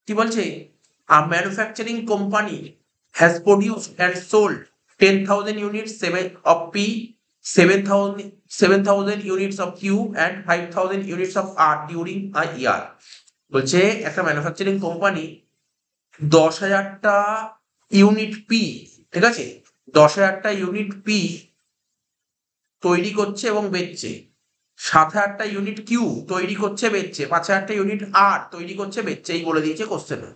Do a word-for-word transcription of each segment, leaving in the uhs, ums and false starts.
কি বলছে, a manufacturing company has produced and sold ten thousand units seven of P, seven thousand seven thousand units of Q and five thousand units of R during a year. বলছে একটা manufacturing company দশ হাজারটা unit P, ঠিক আছে, দশ হাজারটা unit P তৈরি করছে এবং বেচছে, সাত হাজারটা ইউনিট কিউ তৈরি করছে বেচছে, পাঁচ হাজারটা ইউনিট আর তৈরি করছে বেচছে, এই বলে দিয়েছে কোশ্চেনে।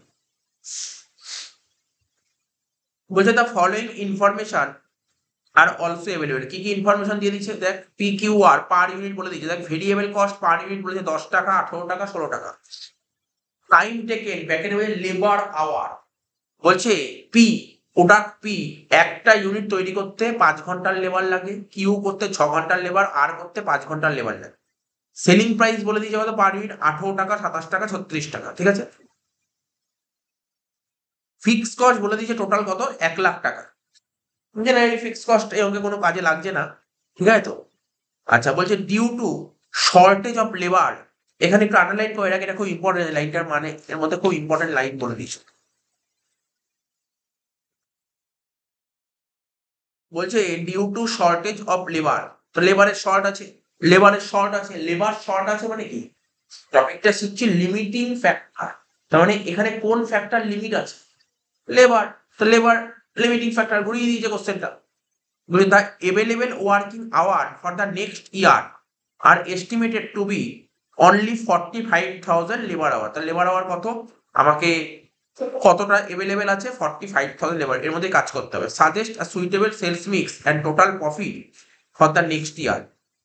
বলছে the following information are also available, কি কি ইনফরমেশন দিয়ে দিচ্ছে দেখ, P Q R per unit বলে দিচ্ছে, দেখ ভেরিয়েবল কস্ট পার ইউনিট বলেছে দশ টাকা, আঠারো টাকা, ষোলো টাকা। টাইম টেকেন ব্যাকের লেবার আওয়ার, বলছে পি প্রোডাক্ট পি একটা ইউনিট তৈরি করতে পাঁচ ঘন্টার লেবার লাগে, কিউ করতে ছ ঘন্টার লেবার, আর করতে পাঁচ ঘন্টার লেবার লাগে। সেলিং প্রাইস বলে দিয়েছে কত পার ইউনিট, আঠারো টাকা, সাতাশ টাকা, ছত্রিশ টাকা, ঠিক আছে। ফিক্স কস্ট বলে দিয়েছে টোটাল কত, এক লাখ টাকা। জেনারেলি ফিক্স কস্ট এই অঙ্কে কোনো কাজে লাগছে না, ঠিক আছে তো। আচ্ছা বলছে due to shortage of labour, এখানে একটু আন্ডারলাইন করে রাখ, এটা খুব ইম্পর্টেন্ট লাইনটার, মানে এর মধ্যে খুব ইম্পর্টেন্ট লাইন বলে দিয়েছে। বলছে due to shortage of labour, তো লেবারের শর্ট আছে, লেবারের শর্ট আছে, লেবার শর্ট আছে মানে কি, টপিকটা শিখছি লিমিটিং ফ্যাক্টর, তার মানে এখানে কোন ফ্যাক্টর লিমিট আছে, লেবার, তো লেবার লিমিটিং ফ্যাক্টর ঘুরিয়ে দিয়েছে কোশ্চেনটা। বলি the available working hour for the next year are estimated to be only forty five thousand labour hour, তাহলে লেবার আওয়ার কত, আমাকে কতটা এভেলেবেল আছে, ফর্টি ফাইভ থাউজেন্ড লেবার, এর মধ্যে কাজ করতে হবে। Suggest a suitable sales mix and total profit for the next year,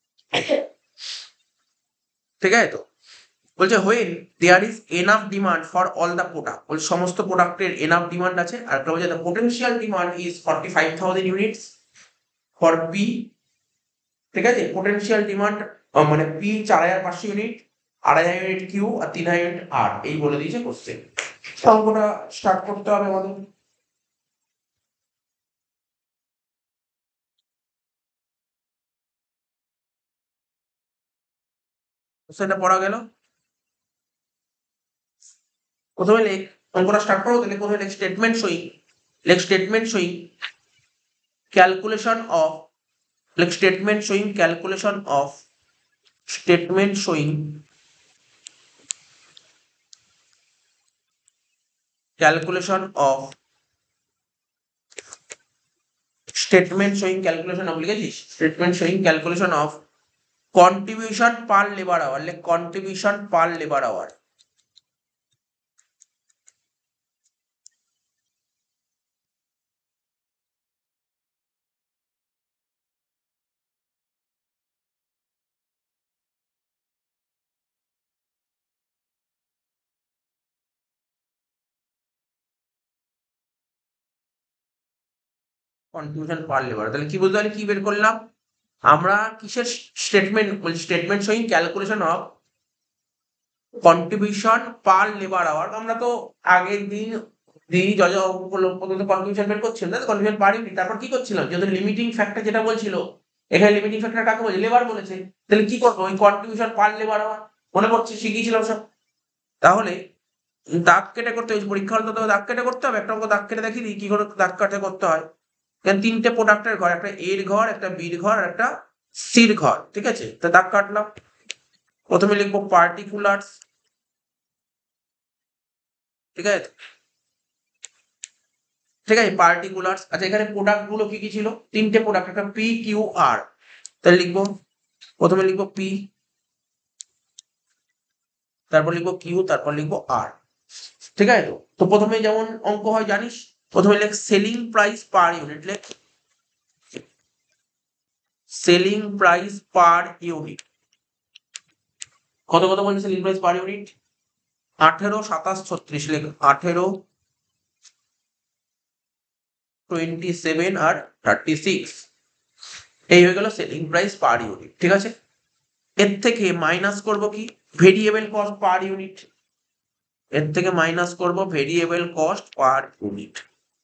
ঠিক আছে তো। বলছে when there is enough demand for all the product, বলছে সমস্ত প্রোডাক্টের এনাফ ডিমান্ড আছে, আর বলছে the potential demand is forty five thousand units for P, ঠিক আছে, পোটেনশিয়াল ডিমান্ড মানে পি চার হাজার পাঁচশো ইউনিট, আড়াই হাজার ইউনিট কিউ আর তিন হাজার ইউনিট আর, এই বলে দিয়েছে কোশ্চেন। অঙ্কটা স্টার্ট করতে হবে আমাদের। কোশ্চেনটা পড়া গেল, প্রথমে লেখ, অঙ্কটা স্টার্ট করো, তাহলে প্রথমে লেখ স্টেটমেন্ট শোয়িং, লেখ স্টেটমেন্ট শোয়িং ক্যালকুলেশন অফ, লেখ statement showing calculation of, statement showing calculation of, statement showing calculation of লিখেছিস, statement showing calculation of contribution per labour hour, লেখ contribution per labour hour, contribution per labour, তাহলে কি বলতে পারি, কি বের করলাম আমরা, কিসের স্টেটমেন্ট, বলছি statement showing calculation of contribution per labour hour. আমরা তো আগের দিন দিন যত পর্যন্ত কন্ট্রিবিউশন বের করছিলাম না, কন্ট্রিবিউশন পার ইউনিট, তারপর কি করছিলাম, যেহেতু লিমিটিং ফ্যাক্টর যেটা বলছিল, এখানে লিমিটিং ফ্যাক্টর কাকে বলছে, লেবার বলেছে, তাহলে কি করবো, ওই কন্ট্রিবিউশন পার লেবার আওয়ার মনে পড়ছে, শিখিয়েছিলাম সব। তাহলে দাগ কেটে করতে হয়েছে, পরীক্ষা হলে তো দাগ কেটে করতে হবে, একটা অঙ্ক দাগ কেটে দেখিয়ে দিই কি করে দাগ কাটে করতে হয়। তিনটে প্রোডাক্টের ঘর, একটা এর ঘর, একটা বির ঘর, আর একটা সির ঘর, ঠিক আছে, তা দাগ কাটলাম। প্রথমে লিখবো পার্টিকুলার্স, ঠিক আছে, ঠিক আছে, পার্টিকুলার্স। আচ্ছা এখানে প্রোডাক্ট গুলো কি কি ছিল, তিনটে প্রোডাক্ট, একটা পি কিউ আর, তাহলে লিখবো, প্রথমে লিখবো পি, তারপর লিখবো কিউ, তারপর লিখবো আর, ঠিক আছে তো। তো প্রথমে যেমন অঙ্ক হয় জানিস, প্রথমে লেখ সেলিং প্রাইস পার ইউনিট, লেখ সেলিং প্রাইস পার ইউনিট, কত কত বলছে সেলিং প্রাইস পার ইউনিট, আঠেরো, সাতাশ, ছত্রিশ, লেখ আঠেরো, টোয়েন্টি সেভেন আর থার্টি সিক্স, এই হয়ে গেল সেলিং প্রাইস পার ইউনিট, ঠিক আছে। এর থেকে মাইনাস করব কি, ভেরিয়েবল কস্ট পার ইউনিট, এর থেকে মাইনাস করব ভেরিয়েবল কস্ট পার ইউনিট,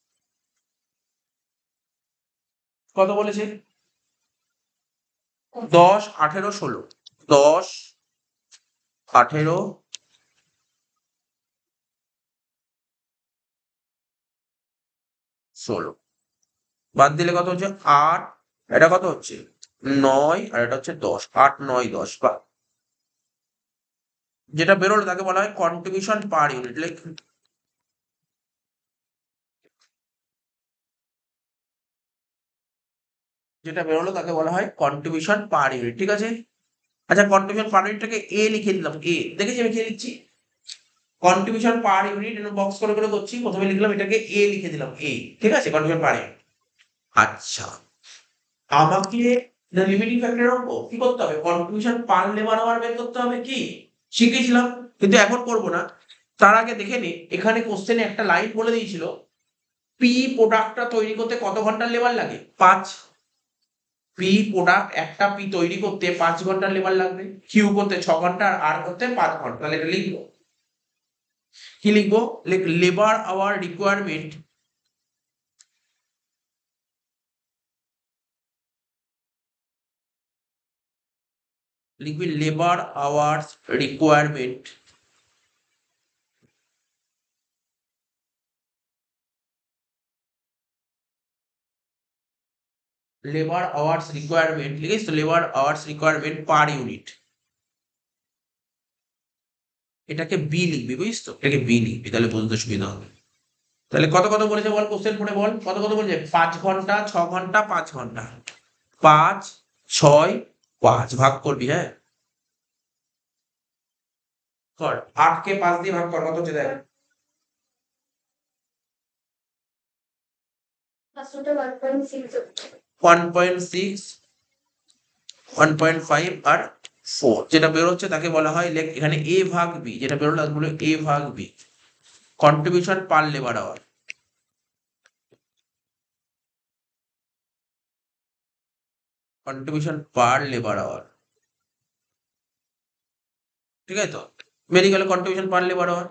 কত বলেছে, দশ, আঠেরো, ষোলো, দশ, আঠেরো, ষোলো। বাদ দিলে কত হচ্ছে? আট। এটা কত হচ্ছে? নয়। আর এটা হচ্ছে দশ। আট নয় দশ। বা যেটা বেরোলো তাকে বলা হয় কন্ট্রিবিউশন পার ইউনিট। লাইক যেটা বেরোলো তাকে বলা হয় কন্ট্রিবিউশন পার ইউনিট। ঠিক আছে। আচ্ছা, কন্ট্রিবিউশন পার ইউনিটটাকে এ লিখে দিলাম। এ দেখেছি আমি কি লিখছি? কন্ট্রিবিউশন পার ইউনিট বক্স করে করে করছি। প্রথমে লিখলাম এটাকে এ লিখে দিলাম। এ ঠিক আছে, কন্ট্রিবিউশন পার ইউনিট। আচ্ছা, আমাকে লিমিটিং ফ্যাক্টরের অঙ্ক কি করতে হবে? কন্ট্রিবিউশন পার লেবার আওয়ার বের করতে হবে। কি শিখেছিলাম, কিন্তু এখন করব না। তার আগে দেখে নি, এখানে কোশ্চেনে একটা লাইন বলে দিয়েছিল, পি প্রোডাক্টটা তৈরি করতে কত ঘন্টার লেবার লাগে? পাঁচ। পি প্রোডাক্ট একটা পি তৈরি করতে পাঁচ ঘন্টার লেবার লাগবে। কিউ করতে ছ ঘন্টা, আর আর করতে পাঁচ ঘন্টা। তাহলে এটা লিখবো, কি লিখবো? লেবার আওয়ার রিকোয়ারমেন্ট, লিখবি labour hours requirement, labour hours requirement লিখিস তো, labour hours requirement per unit. এটাকে বি লিখবি, বুঝিস তো? এটাকে বি লিখবি, তাহলে বুঝতে সুবিধা হবে। তাহলে কত কত বলেছে বল, কোশ্চেন পড়ে বল কত কত বলেছে? পাঁচ ঘন্টা, ছ ঘন্টা, পাঁচ ঘন্টা। পাঁচ, ছয়, পাঁচ ভাগ করবি। হ্যাঁ, কর। আট কে পাঁচ দিয়ে ভাগ কর, কত হচ্ছে দেখ। One point six, one point five আর ফোর। যেটা বেরোচ্ছে তাকে বলা হয়, লেখ এখানে এ ভাগ বি। যেটা বেরোলো তাকে বলে এ ভাগ B, contribution per labour hour. Contribution per labour hour, ঠিক আছে তো? বেরিয়ে গেল কন্ট্রিবিউশন পার লেবার আওয়ার।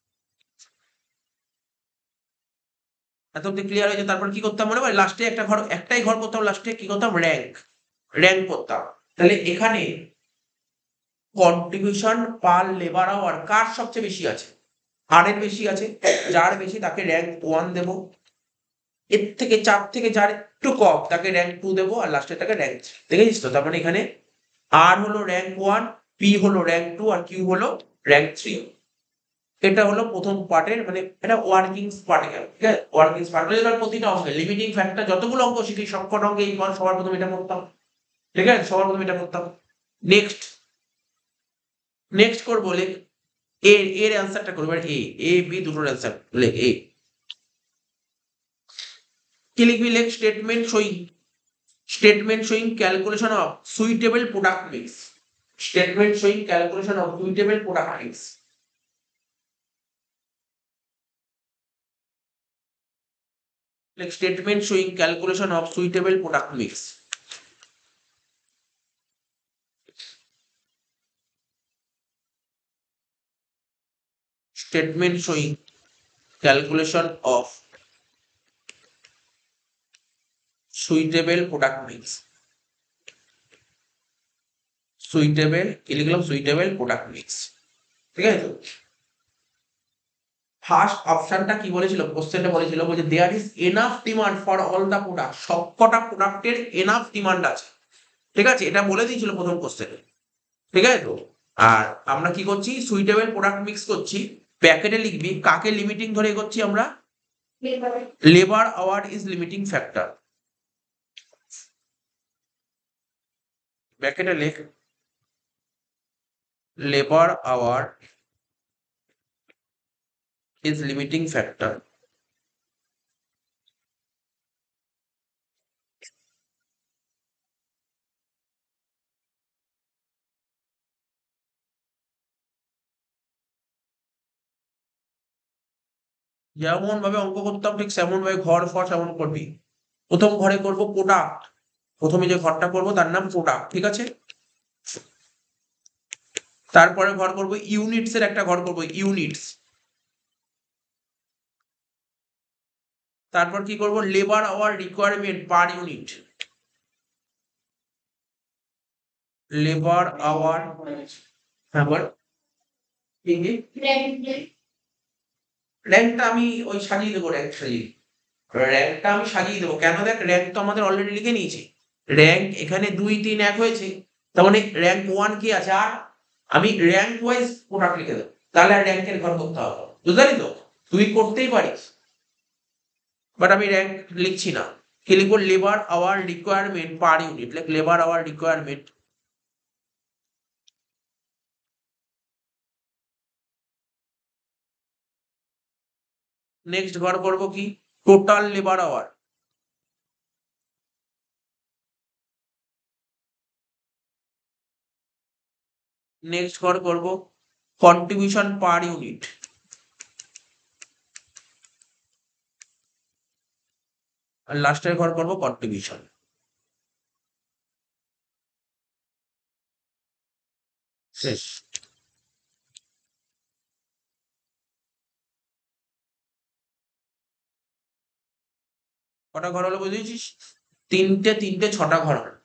এত অব্দি ক্লিয়ার হয়েছে? তারপর কি করতাম মনে হয়? লাস্টে একটা ঘর, একটাই ঘর করতাম। লাস্টে কি করতাম? র্যাঙ্ক, র্যাঙ্ক করতাম। তাহলে এখানে কন্ট্রিবিউশন পার লেবার আওয়ার কার সবচেয়ে বেশি আছে? আর এর বেশি আছে। যার বেশি তাকে র্যাঙ্ক ওয়ান দেব। এর থেকে চার থেকে যার একটু কম তাকে র্যাঙ্ক টু দেবো, আর লাস্টের তাকে র্যাঙ্ক থ্রি। দেখেছিস তো? তার মানে এখানে আর হলো র্যাঙ্ক ওয়ান, পি হলো র্যাঙ্ক টু, আর কিউ হলো র্যাঙ্ক থ্রি। এটা হলো প্রথম পার্টের, মানে এটা ওয়ার্কিং পার্টে গেল। ঠিক আছে, ওয়ার্কিং পার্ট এবার প্রতিটা অঙ্কে লিমিটিং ফ্যাক্টর যতগুলো অঙ্ক শিখি সবকটা অঙ্কে এই সবার প্রথমে এটা করতাম। ঠিক আছে, সবার প্রথমে এটা করতাম। নেক্সট, নেক্সট করবো লেখ এ এর অ্যান্সারটা করবো। এ এ বি দুটোর অ্যান্সার লেখ। এ কি লিখবি? লেখ statement showing, statement showing calculation of suitable product mix, statement showing calculation of suitable product mix. Like statement showing calculation of suitable product mix. Statement showing calculation of suitable product mix. Suitable কি লিখলাম? suitable product mix। ঠিক আছে তো? First অপশনটা কি বলেছিল? কোশ্চেনটা বলেছিল, বলছে there is enough demand for all the product, সবকটা প্রোডাক্টের এনাফ ডিমান্ড আছে। ঠিক আছে, এটা বলে দিয়েছিল প্রথম কোশ্চেনে। ঠিক আছে তো? আর আমরা কি করছি? সুইটেবল প্রোডাক্ট মিক্স করছি। প্যাকেটে লিখবি কাকে লিমিটিং ধরে করছি আমরা? Labour hour is limiting factor. ব্র্যাকেটে লিখ labour hour is limiting factor. যেমন ভাবে অঙ্ক করতাম ঠিক সেমন ভাবে ঘর ফর সেমন করবি। প্রথম ঘরে করব প্রোডাক্ট, প্রথমে যে ঘরটা করব তার নাম প্রোডাক্ট। ঠিক আছে, তারপরে ঘর করব ইউনিটস এর একটা ঘর করব, ইউনিটস। তারপর কি করব? Labour hour requirement per unit, labour hour. হ্যাঁ বল। র্যাঙ্কটা আমি ওই সাজিয়ে দেবো, র্যাঙ্ক সাজিয়ে। র্যাঙ্কটা আমি সাজিয়ে দেবো কেন, দেখ র্যাঙ্ক তো আমাদের অলরেডি লিখে নিয়েছি, র্যাঙ্ক এখানে দুই তিন এক হয়েছে, তার মানে র্যাঙ্ক ওয়ান কি আছে, আর আমি র্যাঙ্ক ওয়াইজ প্রোডাক্ট লিখে দেবো, তাহলে আর র্যাঙ্কের ঘর করতে হবে, বুঝতে পারি তো, তুই করতেই পারিস, বাট আমি র্যাঙ্ক লিখছি না, কি লিখবো, labour hour requirement per unit, like labour hour requirement. Next ঘর করবো কি, টোটাল লেবার আওয়ার, নেক্সট ঘর করবো কন্ট্রিবিউশন পার ইউনিট, আর লাস্টের ঘর করবো কন্ট্রিবিউশন। শেষ। কটা ঘর হলো বুঝেছিস, তিনটে তিনটে ছটা ঘর হলো,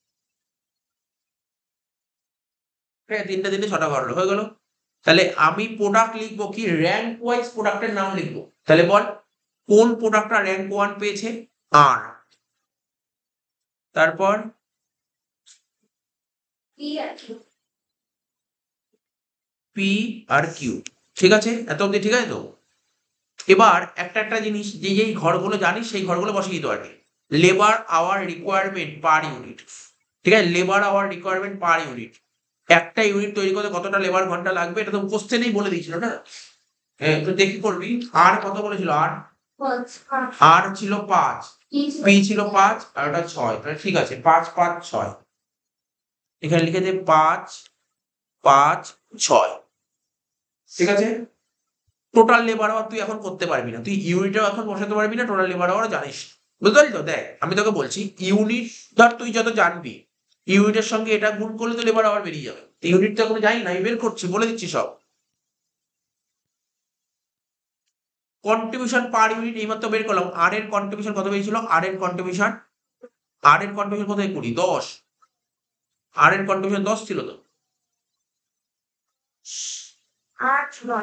হ্যাঁ তিনটে তিনটে ছটা ঘর হলো, হয়ে গেল। তাহলে আমি প্রোডাক্ট লিখবো কি, র্যাঙ্ক ওয়াইজ প্রোডাক্টের নাম লিখবো, তাহলে বল কোন প্রোডাক্টটা র্যাঙ্ক ওয়ান পেয়েছে, আর তারপর পি আর কিউ, ঠিক আছে এত অব্দি ঠিক আছে তো। এবার একটা একটা জিনিস, যে যেই ঘরগুলো জানিস সেই ঘরগুলো বসিয়ে দিতে পারবি, labour hour requirement per unit, ঠিক আছে, labour hour requirement per unit, একটা ইউনিট তৈরি করতে কতটা লেবার ঘন্টা লাগবে, এটা তো কোশ্চেনেই বলে দিয়েছিল না, হ্যাঁ তো দেখি করবি, আর কত বলেছিল, আর আর ছিল পাঁচ, পি ছিল পাঁচ আর ওটা ছয়, তাহলে ঠিক আছে পাঁচ পাঁচ ছয়, এখানে লিখে দে পাঁচ পাঁচ ছয়, ঠিক আছে। টোটাল লেবার আওয়ার তুই এখন করতে পারবি না, তুই ইউনিটও এখন বসাতে পারবি না, টোটাল লেবার আওয়ার জানিস, বুঝতে পারলি তো। দেখ আমি তোকে বলছি, ইউনিট ধর তুই যত জানবি, ইউনিটের সঙ্গে এটা গুণ করলে তো লেবার আওয়ার বেরিয়ে যাবে, ইউনিট তো এখন জানি না, আমি বের করছি, বলে দিচ্ছি সব। কন্ট্রিবিউশন পার ইউনিট এইমাত্র বের করলাম, আর এর কন্ট্রিবিউশন কত বেরিয়েছিল, আর এর কন্ট্রিবিউশন, আর এর কন্ট্রিবিউশন কত, কুড়ি, দশ, আর এর কন্ট্রিবিউশন দশ ছিল তো, আট নয়,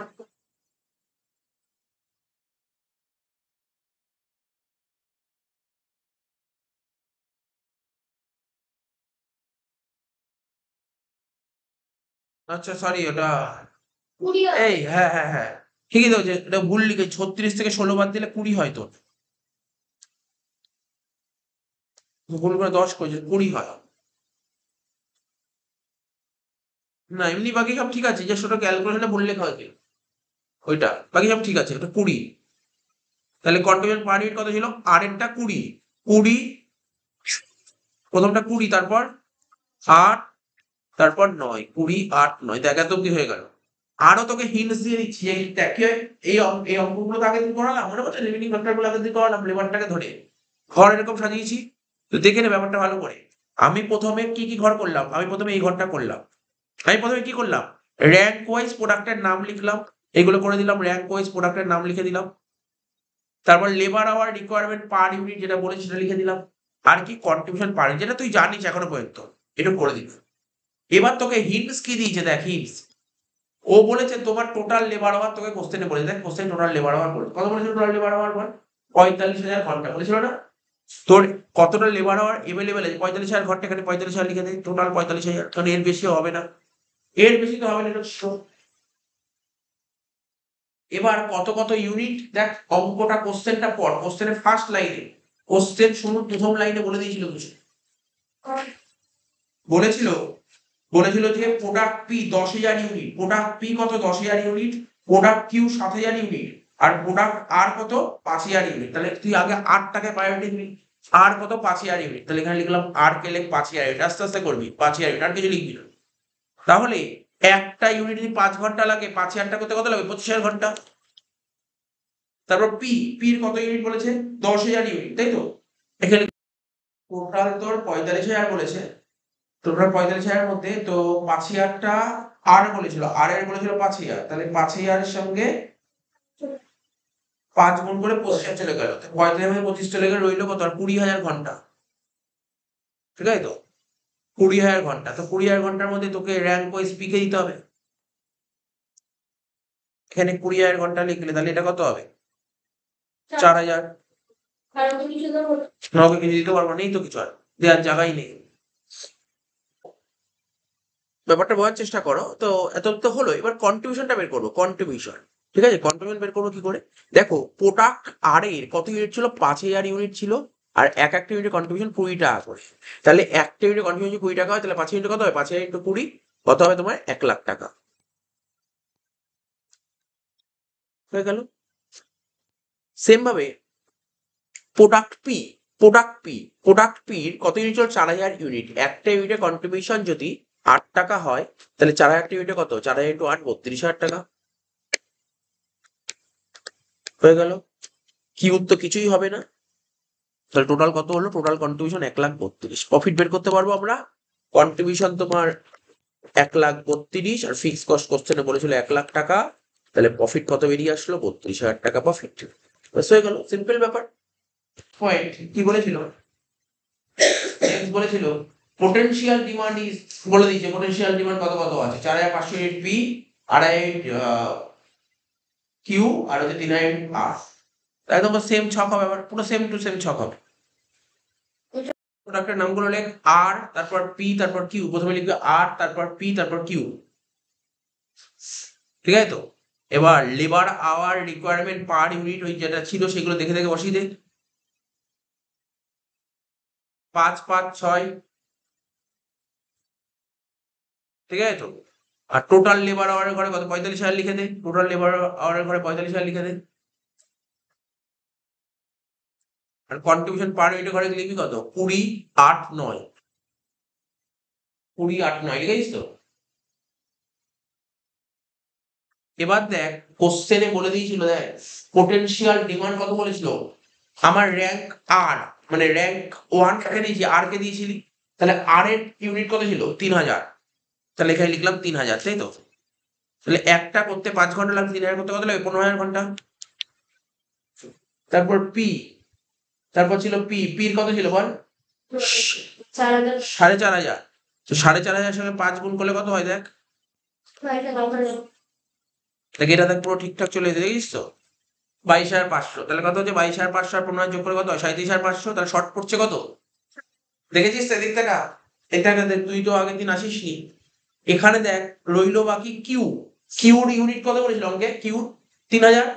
আচ্ছা সরি ওটা, এই হ্যাঁ হ্যাঁ হ্যাঁ ঠিকই তো, যে এটা ভুল লিখে, ছত্রিশ থেকে ষোলো বাদ দিলে কুড়ি হয় তোর, ভুল করে দশ করেছে, কুড়ি হয়, না এমনি বাকি সব ঠিক আছে, যে ওটা ক্যালকুলেশনে ভুল লেখা হয়েছে, ওইটা বাকি সব ঠিক আছে, ওটা কুড়ি, তাহলে কন্ট্রিবিউশন পার ইউনিট কত ছিল, আর এরটা কুড়ি, কুড়ি, প্রথমটা কুড়ি, তারপর আট, তারপর নয়, কুড়ি আট নয়, দেখ এত অব্দি হয়ে গেল। আরো তোকে হিন্টস দিয়ে দিচ্ছি, এই দেখ কি হয়, এই অঙ্ক- এই অঙ্কগুলো তো আগের দিন করালাম, মনে করছে লিমিটিং ফ্যাক্টরগুলো আগের দিন করালাম, লেবারটাকে ধরে ঘর এরকম সাজিয়েছি, তো দেখে নে ব্যাপারটা ভালো করে। আমি প্রথমে কি কি ঘর করলাম, আমি প্রথমে এই ঘরটা করলাম, আমি প্রথমে কি করলাম, র্যাঙ্ক ওয়াইজ প্রোডাক্টের নাম লিখলাম, এগুলো করে দিলাম, র্যাঙ্ক ওয়াইজ প্রোডাক্টের নাম লিখে দিলাম, তারপর labour hour requirement per unit যেটা বলেছি সেটা লিখে দিলাম, আর কি কন্ট্রিবিউশন পার যেটা তুই জানিস এখনো পর্যন্ত, এটা করে দিলাম। এবার তোকে হিন্টস কি দিয়েছে, দেখ হিন্টস, ও বলেছে তোমার টোটাল লেবার আওয়ার, তোকে কোশ্চেনে বলেছে, দেখ কোশ্চেন টোটাল লেবার আওয়ার বলে, কত বলেছিল টোটাল লেবার আওয়ার বল, পঁয়তাল্লিশ হাজার ঘন্টা বলেছিল না, তোর কতটা লেবার আওয়ার এভেলেবেল আছে, পঁয়তাল্লিশ হাজার ঘন্টা, এখানে পঁয়তাল্লিশ হাজার লিখে দেয়, টোটাল পঁয়তাল্লিশ হাজার, কারণ এর বেশি হবে না, এর বেশি তো হবে না, এটা sure। এবার কত কত ইউনিট, দেখ অঙ্কটা কোশ্চেনটা পড়, কোশ্চেনের ফার্স্ট লাইনে, কোশ্চেন শুনুন প্রথম লাইনে বলে দিয়েছিল কিছু, বলেছিল বলেছিল যে প্রোডাক্ট পি দশ হাজার ইউনিট, প্রোডাক্ট পি কত, দশ হাজার ইউনিট, প্রোডাক্ট কিউ সাত হাজার ইউনিট, আর প্রোডাক্ট আর কত, পাঁচ হাজার ইউনিট, তাহলে তুই আগে আটটাকে প্রায়োরিটি দিবি, আর কত, পাঁচ হাজার ইউনিট, তাহলে এখানে লিখলাম আর কে লেখ পাঁচ হাজার ইউনিট, আস্তে আস্তে করবি, পাঁচ হাজার ইউনিট, আর কিছু লিখবি না, তাহলে একটা ইউনিট যদি পাঁচ ঘন্টা লাগে, পাঁচ হাজারটা করতে কত লাগবে, পঁচিশ হাজার ঘন্টা। তারপর পি, পির কত ইউনিট বলেছে, দশ হাজার ইউনিট, তাই তো, এখানে টোটাল তোর পঁয়তাল্লিশ হাজার বলেছে, টোটাল পঁয়তাল্লিশ হাজারের মধ্যে তো পাঁচ হাজারটা আর বলেছিল, আর এর বলেছিল পাঁচ হাজার, তাহলে পাঁচ হাজারের সঙ্গে পাঁচ গুণ করে পঁচিশ হাজার চলে গেল, পঁয়তাল্লিশ হাজার পঁচিশ চলে গেলে রইলো কত, আর কুড়ি হাজার ঘন্টা, ঠিক আছে তো, কুড়ি হাজার ঘন্টা, তো কুড়ি হাজার ঘন্টার মধ্যে তোকে র্যাঙ্ক ওয়াইজ পিকে দিতে হবে, এখানে কুড়ি হাজার ঘন্টা লিখলে তাহলে এটা কত হবে, চার হাজার, নকে কিছু দিতে পারবো, নেই তো কিছু আর দেওয়ার জায়গাই নেই। ব্যাপারটা বোঝার চেষ্টা করো। তো এত তো হলো, এবার কন্ট্রিবিউশনটা বের করবো। কন্ট্রিবিউশন, ঠিক আছে, কন্ট্রিবিউশন বের করবো কি করে? দেখো প্রোডাক্ট আর এর কত ইউনিট ছিল? পাঁচ হাজার ইউনিট ছিল, আর এক একটা ইউনিটের কন্ট্রিবিউশন কুড়ি টাকা করে। তাহলে একটা ইউনিটের কন্ট্রিবিউশন কুড়ি টাকা হয়, তাহলে পাঁচ ইউনিট কত হয়? পাঁচ হাজার ইন্টু কুড়ি কত হবে তোমার? এক লাখ টাকা হয়ে গেল। সেম ভাবে product P, product P product পির কত ইউনিট ছিল? চার হাজার ইউনিট। একটা ইউনিটের কন্ট্রিবিউশন যদি আট টাকা হয়, তাহলে চার হাজার ইউনিটে কত? চার হাজার ইন্টু আট, বত্রিশ হাজার টাকা হয়ে গেল। কিউর তো কিছুই হবে না, তাহলে টোটাল কত হলো? টোটাল কন্ট্রিবিউশন এক লাখ বত্রিশ। প্রফিট বের করতে পারবো আমরা। কন্ট্রিবিউশন তোমার এক লাখ বত্রিশ, আর ফিক্স কস্ট কোশ্চেনে বলেছিল এক লাখ টাকা, তাহলে প্রফিট কত বেরিয়ে আসলো? বত্রিশ হাজার টাকা প্রফিট। ব্যাস হয়ে গেল, সিম্পল ব্যাপার। পয়েন্ট কি বলেছিল? বলেছিল পোটেনশিয়াল ডিমান্ড ইজ, বলে দিয়েছে পোটেনশিয়াল ডিমান্ড কত কত আছে। চার হাজার পাঁচশো ইউনিট পি, আড়াই কিউ, আর হচ্ছে তিন হাজার আর। একদম সেম ছক হবে, আবার পুরো সেম টু সেম ছক হবে। প্রোডাক্টের নামগুলো লেখ, আর তারপর পি তারপর কিউ। প্রথমে লিখবে আর, তারপর পি, তারপর কিউ, ঠিক আছে তো? এবার labour hour requirement per unit, ওই যেটা ছিল সেগুলো দেখে দেখে বসিয়ে দে। পাঁচ পাঁচ ছয়, ঠিক আছে তো? আর টোটাল লেবার আওয়ারের ঘরে কত? পঁয়তাল্লিশ হাজার লিখে দে। টোটাল লেবার আওয়ারের ঘরে পঁয়তাল্লিশ হাজার লিখে দে। আর কন্ট্রিবিউশন পার ইউনিটের ঘরে লিখবি কত? কুড়ি আট নয়, কুড়ি আট নয় লিখেছিস তো? এবার দেখ কোশ্চেনে বলে দিয়েছিল, দেখ পোটেনশিয়াল ডিমান্ড কত বলেছিল? আমার র্যাঙ্ক আর, মানে র্যাঙ্ক ওয়ান কাকে দিয়েছি? আর কে দিয়েছিলি? তাহলে আর এর ইউনিট কত ছিল? তিন হাজার। তাহলে এখানে লিখলাম তিন হাজার, তাই তো? তাহলে একটা করতে পাঁচ ঘন্টা লাগবে, তিন হাজার করতে কত লাগবে? পনেরো হাজার ঘন্টা। তারপর পি, তারপর ছিল পি, পির কত ছিল বল? সাড়ে চার হাজার। তো সাড়ে চার হাজার সঙ্গে পাঁচ গুণ করলে কত হয়? দেখ দেখ এটা দেখ পুরো ঠিকঠাক চলে এসে, দেখিস তো? বাইশ হাজার পাঁচশো। তাহলে কত হচ্ছে? বাইশ হাজার পাঁচশো আর পনেরো যোগ করে কত হয়? সাঁত্রিশ হাজার পাঁচশো। তাহলে শর্ট পড়ছে কত? দেখেছিস তো এদিক থেকে? এটাকে দেখ, তুই তো আগের দিন আসিস নি। এখানে দেখ রইলো বাকি কিউ। কিউর ইউনিট কত বলেছিল অঙ্কে? কিউ তিন হাজার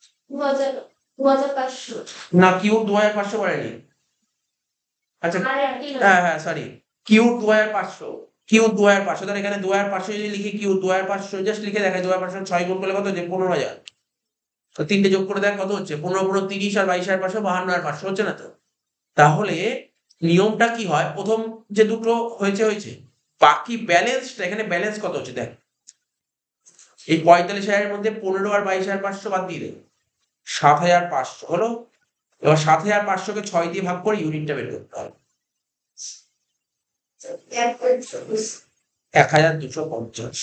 না, কিউ দু হাজার পাঁচশো বলেনি। আচ্ছা হ্যাঁ হ্যাঁ সরি, কিউ দু হাজার পাঁচশো, কিউ দু হাজার পাঁচশো। তাহলে এখানে দু হাজার পাঁচশো যদি লিখি, কিউ দু হাজার পাঁচশো জাস্ট লিখে দেখায়, দু হাজার পাঁচশো ছয় গুণ করলে কত হচ্ছে? পনেরো হাজার। তো তিনটে যোগ করে দেখ কত হচ্ছে? পনেরো পনেরো তিরিশ, আর বাইশ হাজার পাঁচশো বাহান্ন হাজার পাঁচশো হচ্ছে না তো? তাহলে নিয়মটা কি হয়? প্রথম যে দুটো হয়েছে হয়েছে, বাকি ব্যালেন্সটা, এখানে ব্যালেন্স কত হচ্ছে দেখ। এই পঁয়তাল্লিশ হাজারের মধ্যে পনেরো আর বাইশ হাজার পাঁচশো বাদ দিয়ে দে, সাত হাজার পাঁচশো হলো। এবার সাত হাজার পাঁচশোকে ছয় দিয়ে ভাগ করে ইউনিটটা বের করতে হবে। এক হাজার দুশো পঞ্চাশ।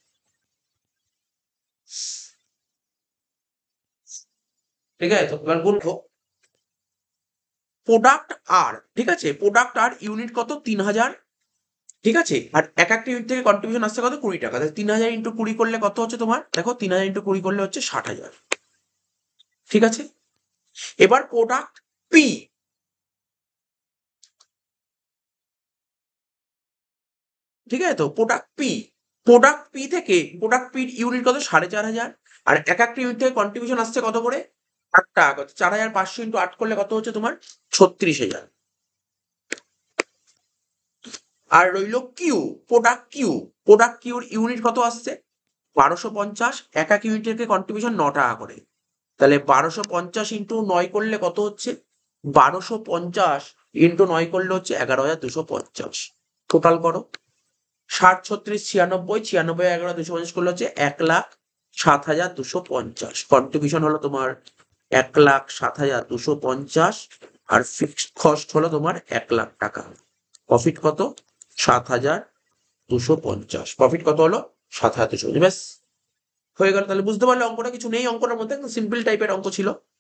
ঠিক আছে তো? এবার বলবো প্রোডাক্ট আর, ঠিক আছে, প্রোডাক্ট আর ইউনিট কত? তিন হাজার, ঠিক আছে। আর এক একটা ইউনিট থেকে কন্ট্রিবিউশন আসছে কত? কুড়ি টাকা। তাহলে তিন হাজার ইন্টু কুড়ি করলে কত হচ্ছে তোমার? দেখো তিন হাজার ইন্টু কুড়ি করলে হচ্ছে ষাট হাজার, ঠিক আছে। এবার প্রোডাক্ট পি, ঠিক আছে তো? প্রোডাক্ট পি, প্রোডাক্ট পি থেকে প্রোডাক্ট পির ইউনিট কত? সাড়ে চার হাজার। আর এক একটা ইউনিট থেকে কন্ট্রিবিউশন আসছে কত করে? আট টাকা। চার হাজার পাঁচশো ইন্টু আট করলে কত হচ্ছে তোমার? ছত্রিশ হাজার। আর রইল কিউ, প্রোডাক্ট কিউ, প্রোডাক্ট কিউর ইউনিট কত আসছে? বারোশো পঞ্চাশ। এক এক ইউনিট থেকে কন্ট্রিবিউশন ন টাকা করে। তাহলে বারোশো পঞ্চাশ ইন্টু নয় করলে কত হচ্ছে? বারোশো পঞ্চাশ ইন্টু নয় করলে হচ্ছে এগারো হাজার দুশো পঞ্চাশ। টোটাল করো, ষাট ছত্রিশ ছিয়ানব্বই, ছিয়ানব্বই এগারো দুশো পঞ্চাশ করলে হচ্ছে এক লাখ সাত হাজার দুশো পঞ্চাশ। কন্ট্রিবিউশন হলো তোমার এক লাখ সাত হাজার দুশো পঞ্চাশ, আর ফিক্সড কস্ট হলো তোমার এক লাখ টাকা। প্রফিট কত? সাত হাজার দুশো পঞ্চাশ। প্রফিট কত হলো? সাত হাজার দুশো। ব্যাস হয়ে গেল। তাহলে বুঝতে পারলে অঙ্কটা কিছু নেই, অঙ্কটার মধ্যে একদম সিম্পল টাইপের অঙ্ক ছিল।